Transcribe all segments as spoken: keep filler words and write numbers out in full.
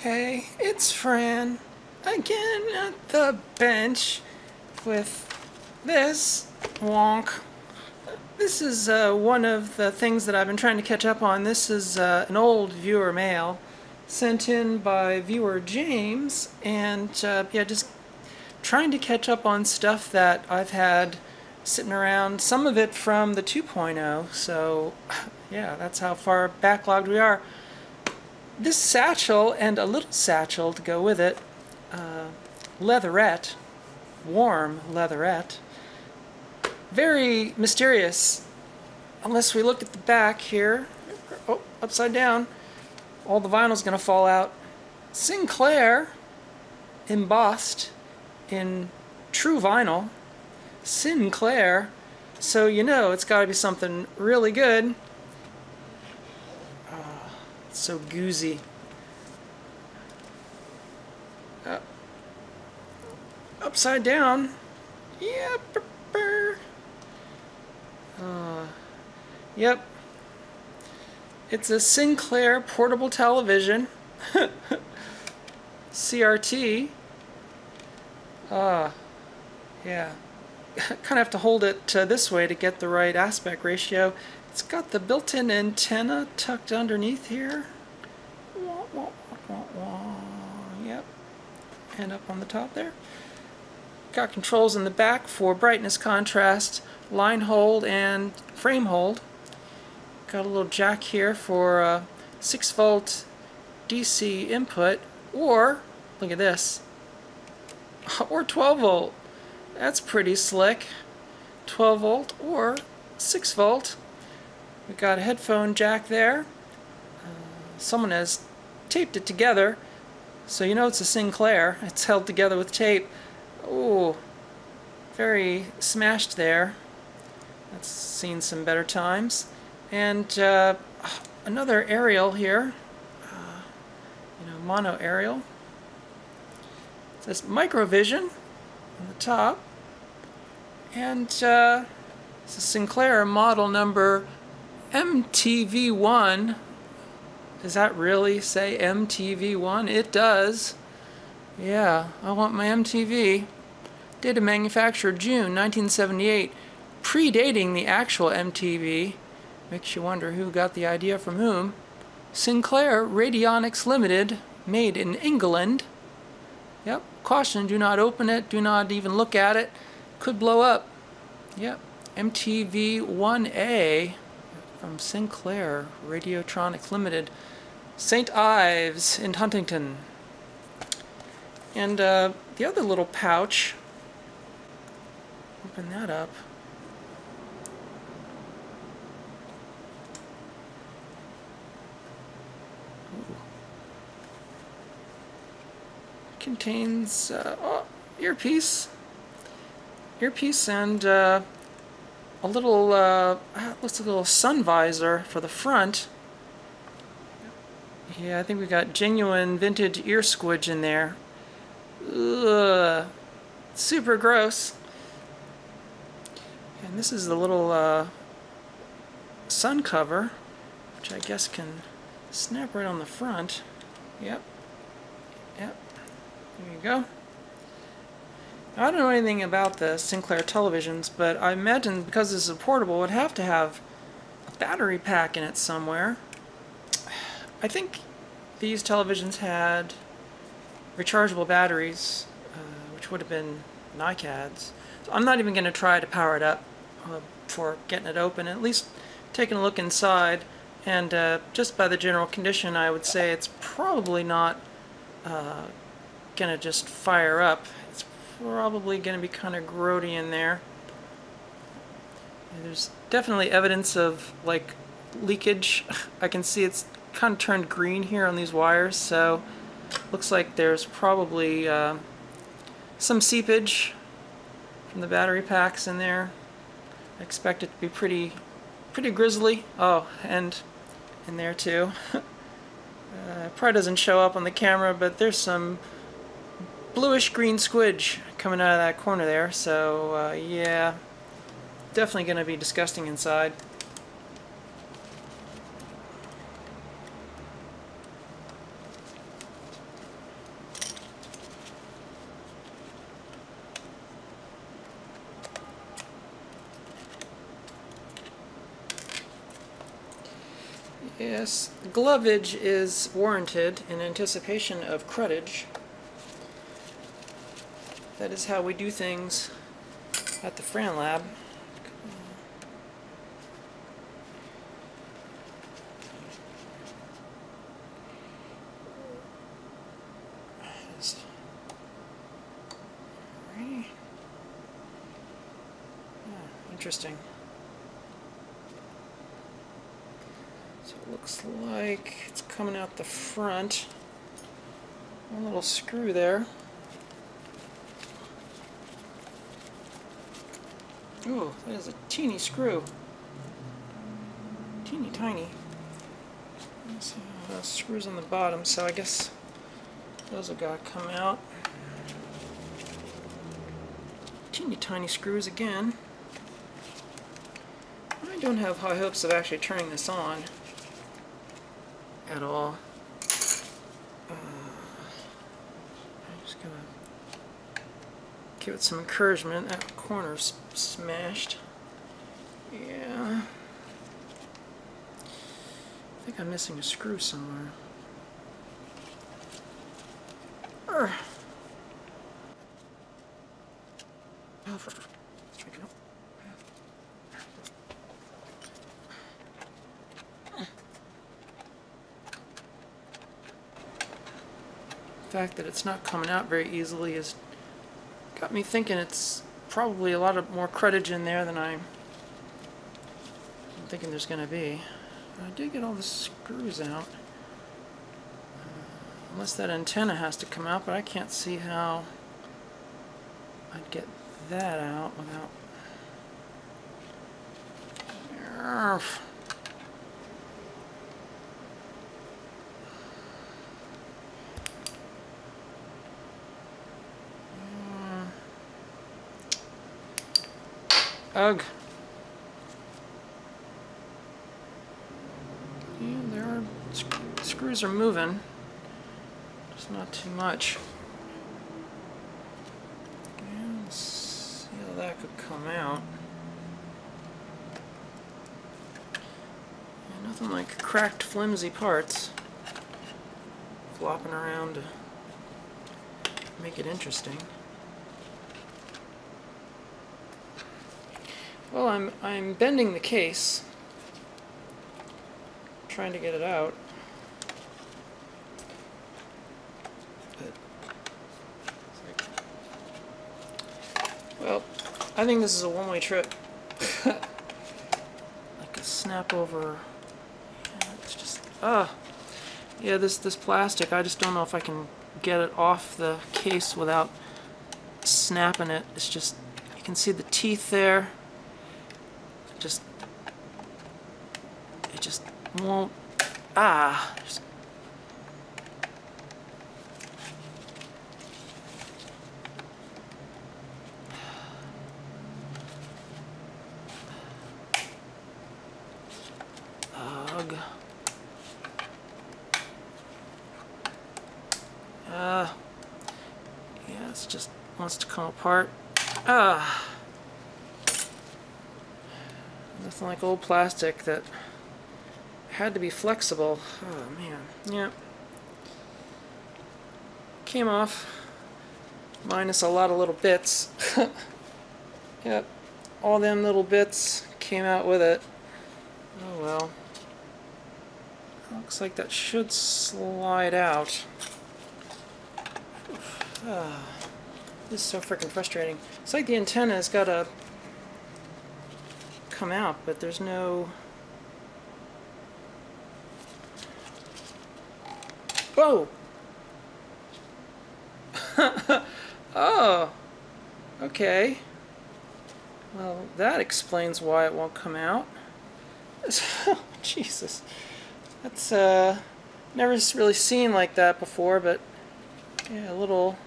Hey, it's Fran, again at the bench with this wonk. This is uh, one of the things that I've been trying to catch up on. This is uh, an old viewer mail sent in by viewer James, and uh, yeah, just trying to catch up on stuff that I've had sitting around, some of it from the two point oh, so yeah, that's how far backlogged we are. This satchel and a little satchel to go with it, uh, leatherette, warm leatherette, very mysterious, unless we look at the back here. Oh, upside down, all the vinyl's gonna fall out. Sinclair, embossed in true vinyl, Sinclair, so you know it's gotta be something really good. So goozy. Uh, upside down. Yeah. Uh, yep. It's a Sinclair portable television. C R T. Uh, yeah. Kind of have to hold it uh, this way to get the right aspect ratio. It's got the built-in antenna tucked underneath here. Wah, wah, wah, wah. Yep. And up on the top there. Got controls in the back for brightness, contrast, line hold, and frame hold. Got a little jack here for uh, six volt D C input, or, look at this, or twelve volt. That's pretty slick. twelve volt or six volt. We've got a headphone jack there. Uh, someone has taped it together, so you know it's a Sinclair. It's held together with tape. Ooh, very smashed there. That's seen some better times. And uh, another aerial here, uh, you know, mono aerial. It says Microvision on the top, and uh, it's a Sinclair model number M T V one. Does that really say M T V one? It does. Yeah, I want my M T V. Date of manufacture June nineteen seventy-eight, predating the actual M T V. Makes you wonder who got the idea from whom. Sinclair Radionics Limited, made in England. Yep, caution, do not open it, do not even look at it. Could blow up. Yep, M T V one A. From Sinclair Radiotronics Limited, Saint Ives in Huntington. And uh, the other little pouch, open that up. Ooh. Contains uh, oh, earpiece, earpiece, and uh, a little, uh, looks like a little sun visor for the front. Yeah, I think we got genuine vintage ear squidge in there. Ugh, super gross. And this is the little uh, sun cover, which I guess can snap right on the front. Yep, yep, there you go. I don't know anything about the Sinclair televisions, but I imagine because this is portable, it would have to have a battery pack in it somewhere. I think these televisions had rechargeable batteries, uh, which would have been NiCads. So I'm not even going to try to power it up uh, before getting it open, at least taking a look inside, and uh, just by the general condition I would say it's probably not uh, going to just fire up. It's probably going to be kind of grody in there. And there's definitely evidence of like leakage. I can see it's kind of turned green here on these wires, so looks like there's probably uh, some seepage from the battery packs in there. I expect it to be pretty pretty grisly. Oh, and in there too. uh, probably doesn't show up on the camera, but there's some bluish green squidge coming out of that corner there, so uh, yeah, definitely going to be disgusting inside. Yes, glovage is warranted in anticipation of crudage. That is how we do things at the Fran Lab. Alrighty. Oh, interesting. So it looks like it's coming out the front. One little screw there. Ooh, that is a teeny screw. Teeny tiny. There's uh, screws on the bottom, so I guess those have got to come out. Teeny tiny screws again. I don't have high hopes of actually turning this on at all. Uh, I'm just gonna give it some encouragement. That corner's smashed. Yeah. I think I'm missing a screw somewhere. Urgh. Oh, for straighten up. The fact that it's not coming out very easily has got me thinking it's probably a lot of more crudage in there than I'm thinking there's going to be. I did get all the screws out. Uh, unless that antenna has to come out, but I can't see how I'd get that out without... Urgh. Ugh. Yeah, there are sc screws are moving, just not too much. Yeah, let's see how that could come out. Yeah, nothing like cracked, flimsy parts flopping around to make it interesting. Well, I'm I'm bending the case, trying to get it out. But, well, I think this is a one-way trip. Like a snap over. Yeah, it's just ah. Yeah, this this plastic. I just don't know if I can get it off the case without snapping it. It's just, you can see the teeth there. Just, it just won't, ah, just, ugh, uh, yeah, it just wants to come apart, ah. Nothing like old plastic that had to be flexible. Oh man, yeah. Came off, minus a lot of little bits. Yep, all them little bits came out with it. Oh well. Looks like that should slide out. Ah, this is so freaking frustrating. It's like the antenna's got a come out, but there's no... Whoa! Oh! Okay. Well, that explains why it won't come out. Jesus. That's, uh... never really seen like that before, but... Yeah, a little...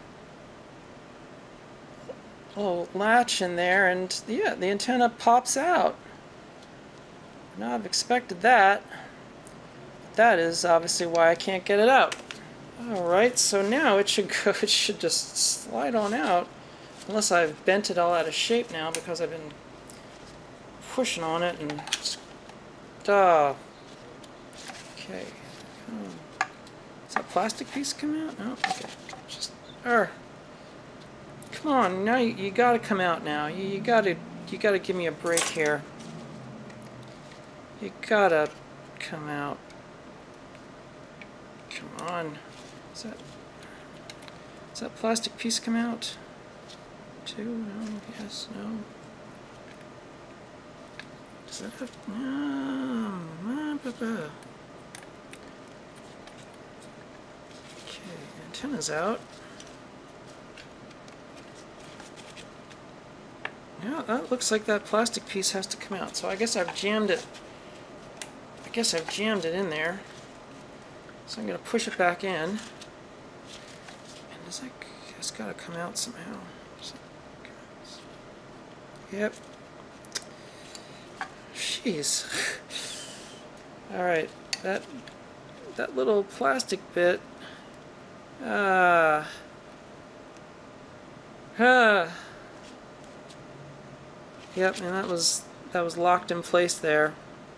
little latch in there, and yeah, the antenna pops out. Now I've expected that. That is obviously why I can't get it out. Alright, so now it should go, it should just slide on out. Unless I've bent it all out of shape now because I've been pushing on it and just, uh, Okay. Oh. Does that plastic piece come out? No? Okay. Just, er. Come on, now you, you gotta come out now. You, you gotta, you gotta give me a break here. You gotta come out. Come on. Is that, does that plastic piece come out? Two? No? Yes? No? Does that have... No. Okay, antenna's out. Yeah, that looks like that plastic piece has to come out. So I guess I've jammed it. I guess I've jammed it in there. So I'm going to push it back in. And is that, it's got to come out somehow. Yep. Jeez. Alright, that that little plastic bit. Ah. Uh, ah. Yep, and that was that was locked in place there.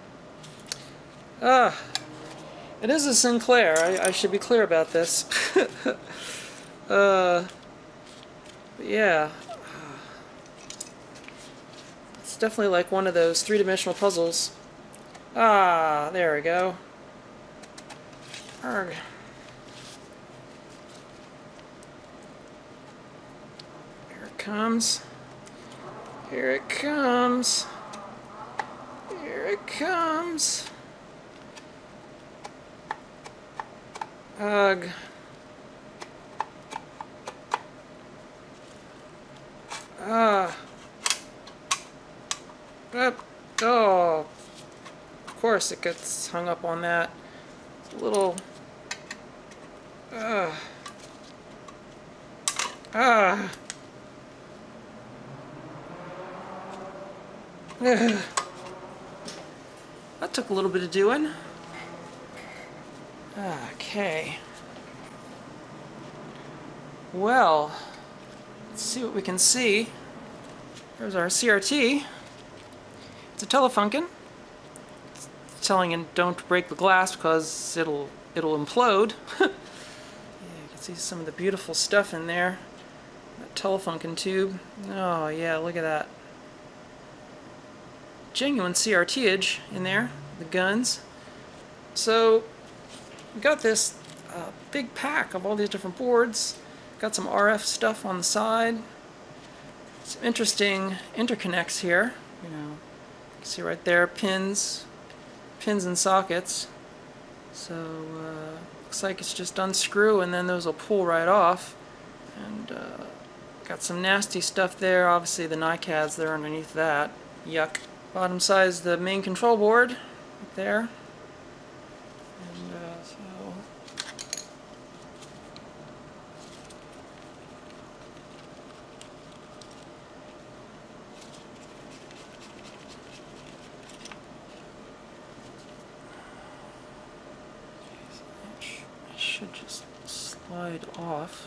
Ah. It is a Sinclair. I, I should be clear about this. uh. Yeah. It's definitely like one of those three-dimensional puzzles. Ah, there we go. Arg. Here it comes. Here it comes. Here it comes. Ugh. Ah. Up. Oh. Of course it gets hung up on that. It's a little... Ah. Ah. Ugh. That took a little bit of doing. Okay. Well, let's see what we can see. There's our C R T. It's a Telefunken. It's telling it don't break the glass because it'll it'll implode. Yeah, you can see some of the beautiful stuff in there. That Telefunken tube. Oh yeah, look at that. Genuine C R T-age in there. The guns. So we got this uh, big pack of all these different boards. Got some R F stuff on the side. Some interesting interconnects here. You know, you can see right there, pins, pins and sockets. So uh, looks like it's just unscrew and then those will pull right off. And uh, got some nasty stuff there. Obviously the NiCads there underneath that. Yuck. Bottom side is the main control board right there. And uh, so it should just slide off.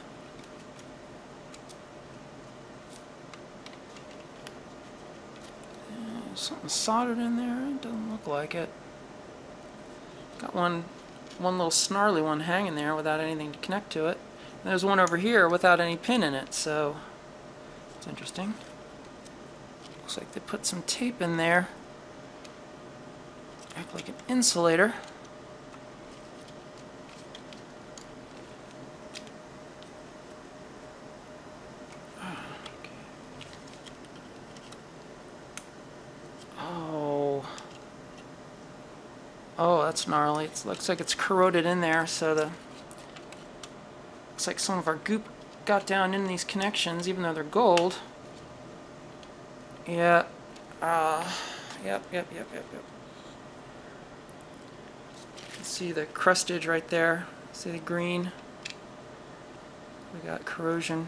Something soldered in there. It doesn't look like it. Got one one little snarly one hanging there without anything to connect to it. And there's one over here without any pin in it, so it's interesting. Looks like they put some tape in there. Act like an insulator. Oh, that's gnarly. It looks like it's corroded in there, so the looks like some of our goop got down in these connections, even though they're gold. Yeah. Uh, yep, yep, yep, yep, yep. You can see the crustage right there. See the green? We got corrosion.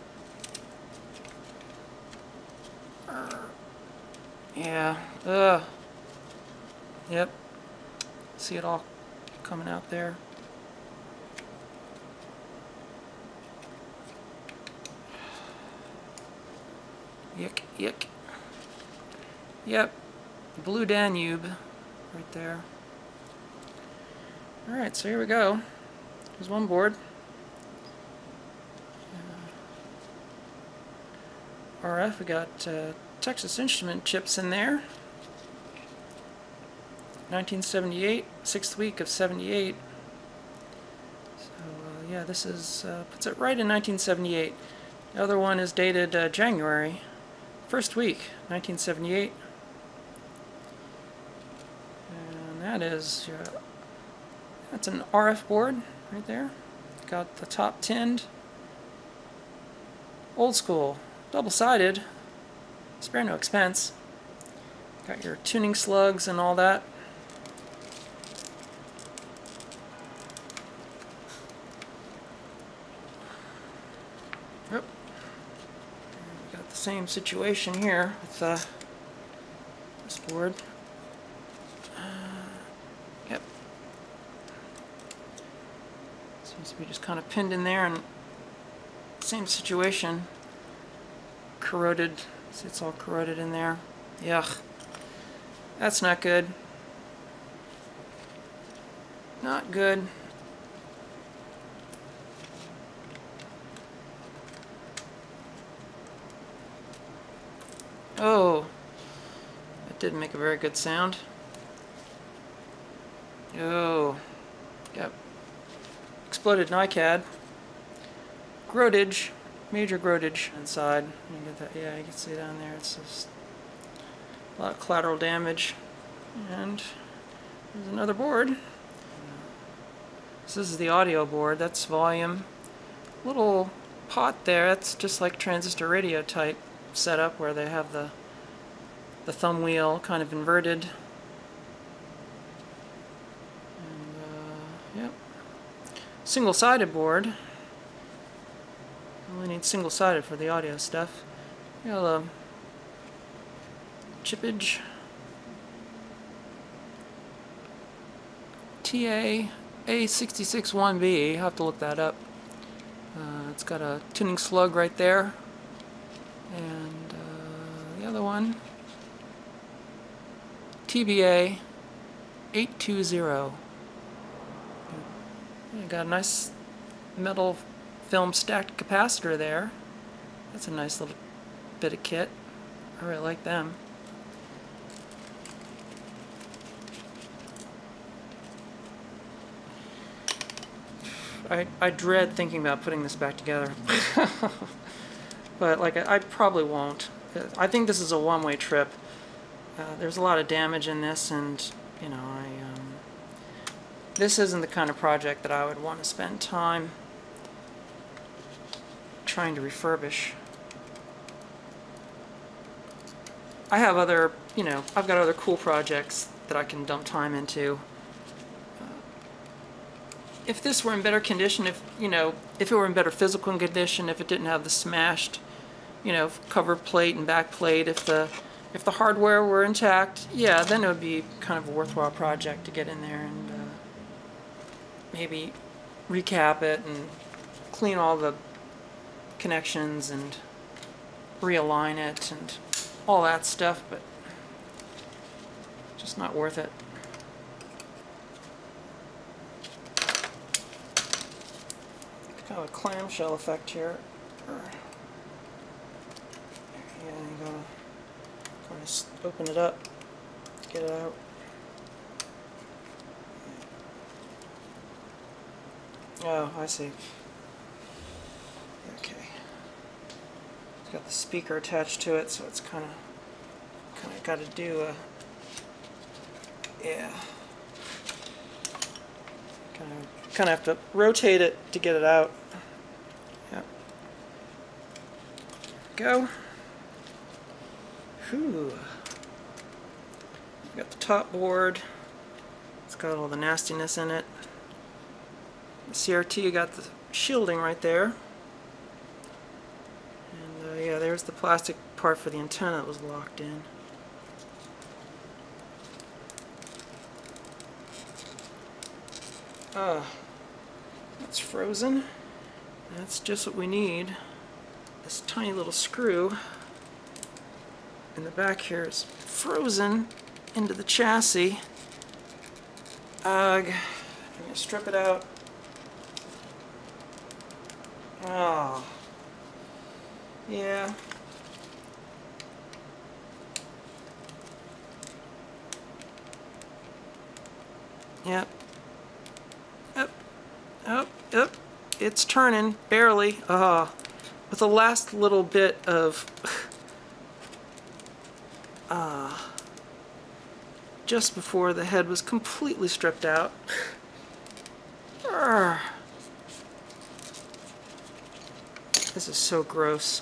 Yeah. Ugh. Yep. See it all coming out there. Yuck, yuck. Yep, Blue Danube right there. Alright, so here we go. There's one board. Uh, R F, we got uh, Texas Instrument chips in there. nineteen seventy-eight, sixth week of seventy-eight. So uh, yeah, this is uh, puts it right in nineteen seventy-eight. The other one is dated uh, January, first week, nineteen seventy-eight. And that is uh, that's an R F board right there. Got the top tinned, old school, double-sided, spare no expense. Got your tuning slugs and all that. Yep. We got the same situation here with uh, this board. Uh, yep. Seems to be just kind of pinned in there, and same situation. Corroded. See, it's all corroded in there. Yuck. That's not good. Not good. Oh, that didn't make a very good sound. Oh, yep. Exploded NiCad. Growtage, major growtage inside. You get that? Yeah, you can see down there. It's just a lot of collateral damage. And there's another board. So this is the audio board. That's volume. Little pot there. That's just like transistor radio type setup where they have the the thumb wheel kind of inverted. And, uh, yep. Single-sided board. Only need single-sided for the audio stuff. You got a chippage. T A A six six one B. You have to look that up. Uh, it's got a tuning slug right there. And uh, the other one, T B A eight two zero. You got a nice metal film stacked capacitor there. That's a nice little bit of kit. I really like them. I, I dread thinking about putting this back together. But like I, I probably won't. I think this is a one-way trip. Uh, there's a lot of damage in this, and you know, I um, this isn't the kind of project that I would want to spend time trying to refurbish. I have other, you know, I've got other cool projects that I can dump time into. Uh, if this were in better condition, if you know, if it were in better physical condition, if it didn't have the smashed, you know, cover plate and back plate, if the if the hardware were intact, yeah, then it would be kind of a worthwhile project to get in there and uh, maybe recap it and clean all the connections and realign it and all that stuff, but just not worth it. Kind of a clamshell effect here. Yeah, you gotta kind of open it up to get it out. Oh, I see. Okay. It's got the speaker attached to it, so it's kind of kind of got to do a yeah. Kind of kind of have to rotate it to get it out. Yep. Go. Whew. Got the top board. It's got all the nastiness in it. The C R T got the shielding right there. And uh, yeah, there's the plastic part for the antenna that was locked in. Ah, that's frozen. That's just what we need. This tiny little screw in the back here is frozen into the chassis. Ugh. Can you strip it out? Oh. Yeah. Yep. Yep. Yep. Yep. It's turning, barely. Ah. With the last little bit of... Ah. uh, just before the head was completely stripped out. Urgh. This is so gross.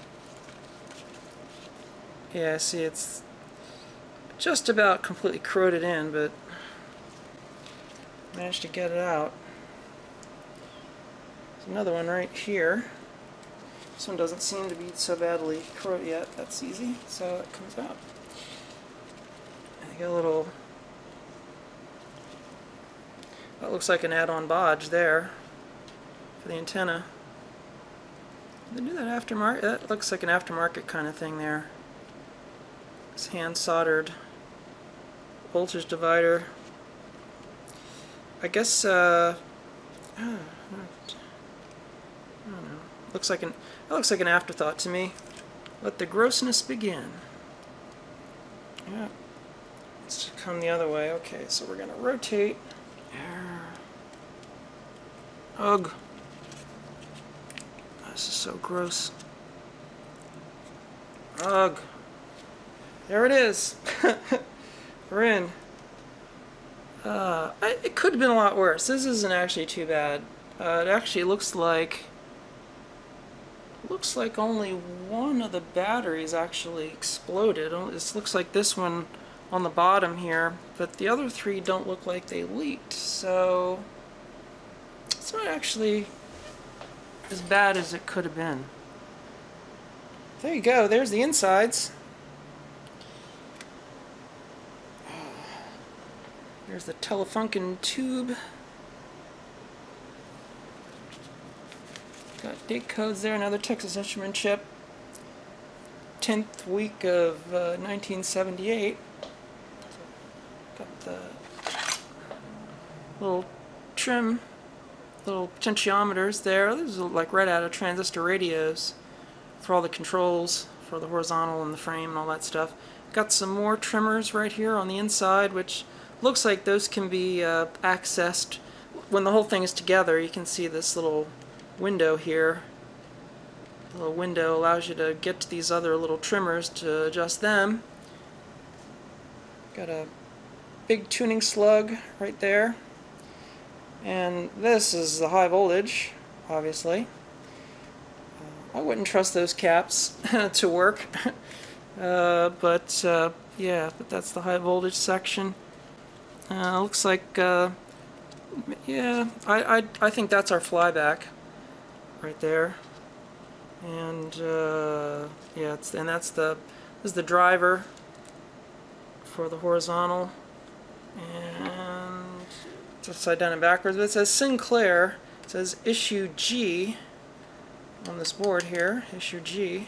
Yeah, see, it's just about completely corroded in, but managed to get it out. There's another one right here. This one doesn't seem to be so badly corroded yet. That's easy, so it comes out. I got a little... That looks like an add-on bodge there for the antenna. Did they do that aftermarket? That looks like an aftermarket kind of thing there. This hand soldered voltage divider. I guess, uh, I don't know. Looks like an, it looks like an afterthought to me. Let the grossness begin. Yeah. Let's come the other way. Okay, so we're gonna rotate. Ugh. This is so gross. Ugh. There it is. We're in. Uh, I, it could have been a lot worse. This isn't actually too bad. Uh, it actually looks like looks like only one of the batteries actually exploded. It looks like this one on the bottom here, but the other three don't look like they leaked. So it's not actually as bad as it could have been. There you go. There's the insides. There's the Telefunken tube. Got date codes there. Another Texas Instrument chip. tenth week of uh, nineteen seventy-eight. Got the little trim, little potentiometers there. These are like right out of transistor radios for all the controls for the horizontal and the frame and all that stuff. Got some more trimmers right here on the inside, which looks like those can be uh, accessed when the whole thing is together. You can see this little window here. The little window allows you to get to these other little trimmers to adjust them. Got a big tuning slug right there. And this is the high voltage, obviously. Uh, I wouldn't trust those caps to work. uh, but uh, yeah, but that's the high voltage section. Uh, looks like, uh, yeah, I, I, I think that's our flyback right there. And uh, yeah, it's, and that's the, this is the driver for the horizontal. And it's upside down and backwards. But it says Sinclair. It says issue G on this board here, issue G.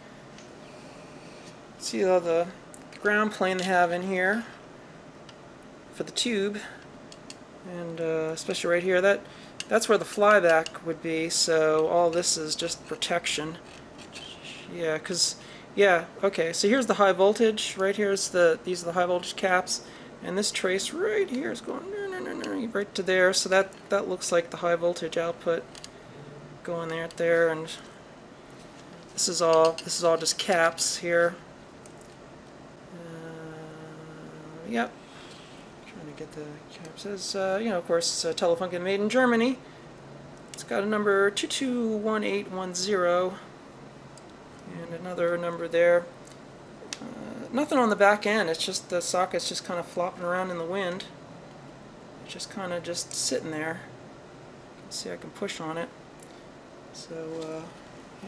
See all the ground plane they have in here for the tube, and uh, especially right here, that that's where the flyback would be. So all this is just protection. Yeah, because yeah, okay. So here's the high voltage. Right here is the these are the high voltage caps, and this trace right here is going right to there. So that that looks like the high voltage output going there, there, and this is all this is all just caps here. Uh, yep. Get the cap. Says, uh, you know, of course, uh, Telefunken made in Germany. It's got a number two two one eight one zero and another number there. Uh, nothing on the back end. It's just the socket's just kind of flopping around in the wind. It's just kind of just sitting there. You can see I can push on it. So, uh, yeah.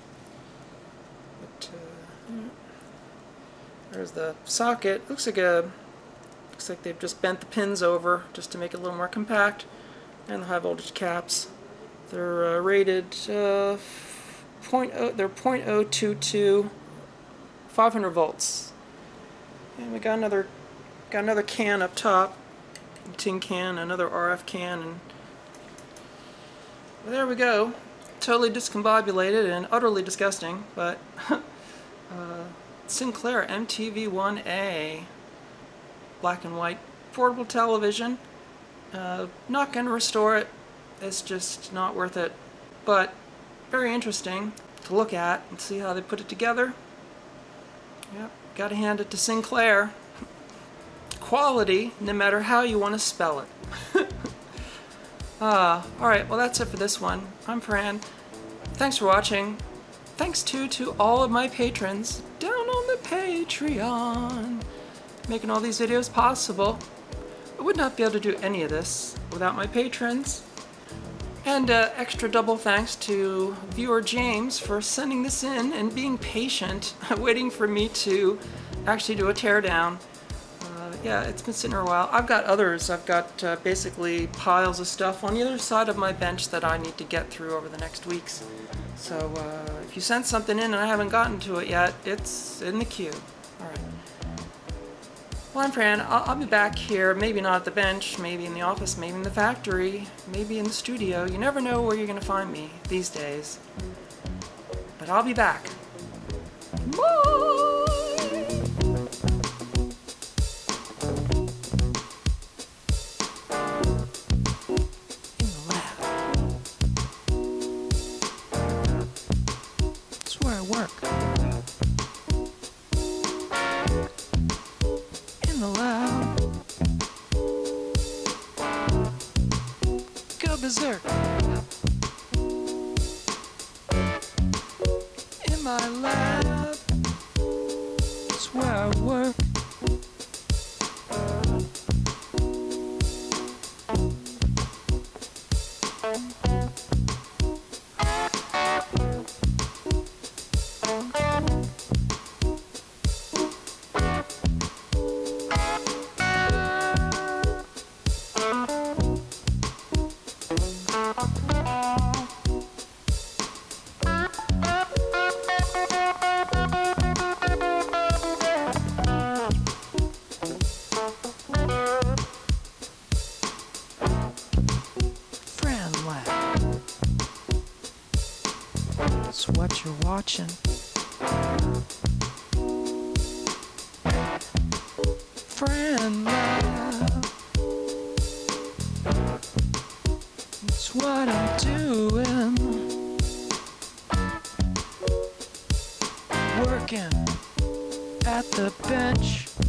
But, uh, yeah. There's the socket. Looks like a Looks like they've just bent the pins over just to make it a little more compact. And the high voltage caps. They're uh, rated uh, point oh, they're point oh two two, five hundred volts. And we got another got another can up top. tin can, another R F can, and well, there we go. Totally discombobulated and utterly disgusting, but uh, Sinclair M T V one A, black and white portable television. Uh, not going to restore it. It's just not worth it, but very interesting to look at and see how they put it together. Yep, got to hand it to Sinclair. Quality, no matter how you want to spell it. uh, Alright, well that's it for this one. I'm Fran. Thanks for watching. Thanks too to all of my patrons down on the Patreon, making all these videos possible. I would not be able to do any of this without my patrons. And uh, extra double thanks to viewer James for sending this in and being patient, waiting for me to actually do a teardown. Uh, yeah, it's been sitting there a while. I've got others. I've got uh, basically piles of stuff on the other side of my bench that I need to get through over the next weeks. So uh, if you sent something in and I haven't gotten to it yet, it's in the queue. Alright. Well, I'm Fran. I'll, I'll be back here, maybe not at the bench, maybe in the office, maybe in the factory, maybe in the studio. You never know where you're going to find me these days. But I'll be back. Bye! In the lab. That's where I work. In the lab. Go berserk. In my lab. It's where I work. That's what you're watching. Friend love. That's what I'm doing. Working at the bench.